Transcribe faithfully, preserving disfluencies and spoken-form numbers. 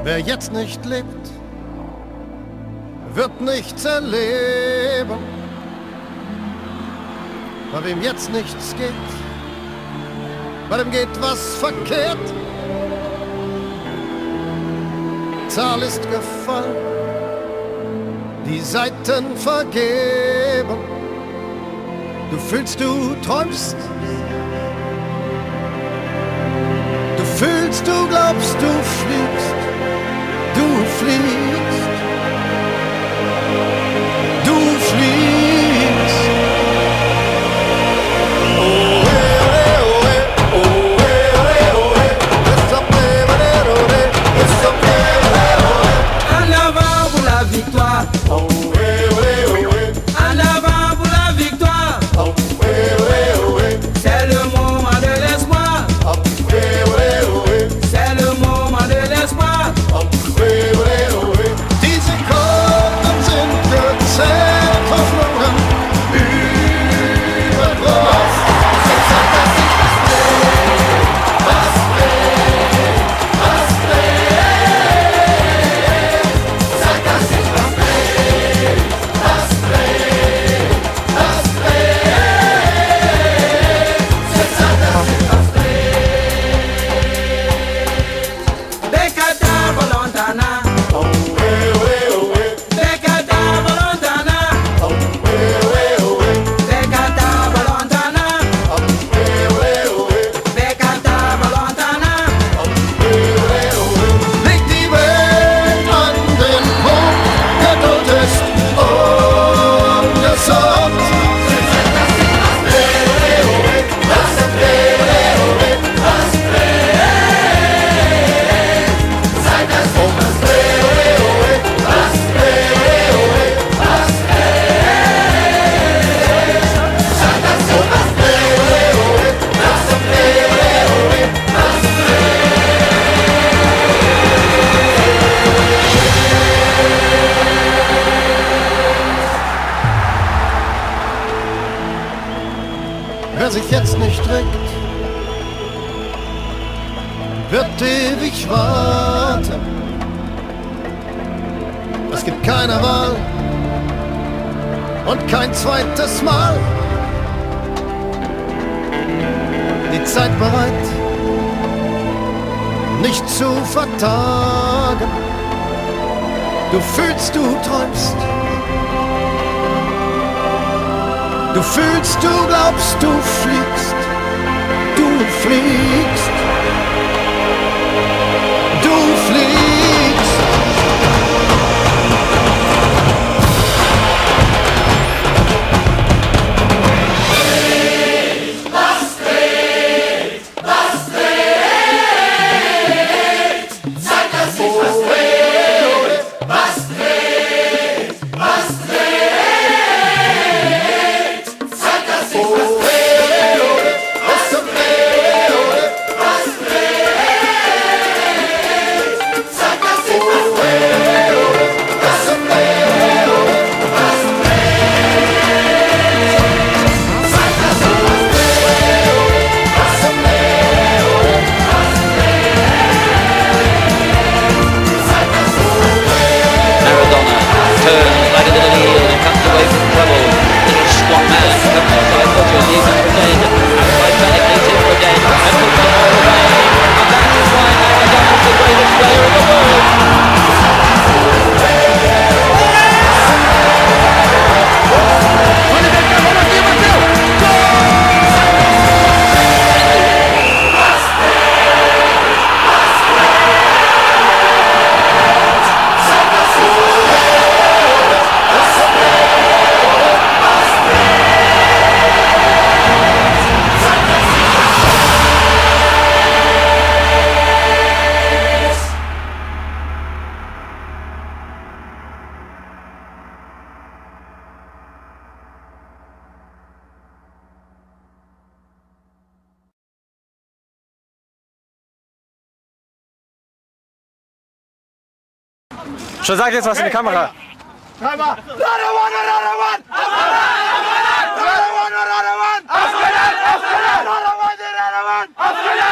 Wer jetzt nicht lebt, wird nichts erleben. Bei wem jetzt nichts geht, bei dem geht was verkehrt. Zahl ist gefallen, die Seiten vergeben. Du fühlst, du träumst, du fühlst, du glaubst, du fliegst, du fliegst, du fliegst. Oh, eh, oh, eh, oh, eh, oh, eh. It's up there, oh, eh, it's up there, oh, eh. En avant pour la victoire. Oh, eh, oh, eh. En avant pour la victoire. Oh, eh, oh, eh. C'est le moment de l'espoir. Oh, eh, oh, eh. C'est le moment de l'espoir. Oh, eh, oh, eh. Die Sekunden sind gezählt, Hoffnungen übergroß. Jetzt sag, dass ich was dreht, was dreht, was dreht. Sag, dass ich was dreht, was dreht, was dreht. Jetzt sag, dass ich was dreht. Bekata Volontana. Oh, eh, oh, eh. Bekata Volontana. Oh, eh, oh, eh. Bekata Volontana. Oh, eh, oh, eh. Bekata Volontana. Leg die Welt an den Punkt, Geduld ist ungesund. Was dreht, was dreht, sag, dass ich was dreht, was dreht, was dreht, sag, dass ich was dreht, was dreht, was Wer sich jetzt nicht regt, wird ewig warten. Es gibt keine Wahl und kein zweites Mal. Die Zeit bereit, nicht zu vertagen. Du fühlst, du träumst. Du fühlst, du glaubst, du fliegst, du fliegst, du fliegst. Was dreht, was dreht, zeig, dass ich was dreht, was dreht, was dreht. Zeig, dass ich was dreht, was dreht, was dreht. Zeig, dass ich was dreht, was dreht, was dreht. Zeig, dass ich was dreht, was dreht, was dreht. Zeig, dass ich was dreht. Maradona turns like a little eel and comes away from trouble. Little squat man comes inside Roger, leaves him for dead. Outside Panic leaves him for dead and puts them all away. And that is why Maradona is the greatest player in the world. Schon sag jetzt was in die Kamera. Dreimal. Another one, another one! Another one, another one! Another one, another one!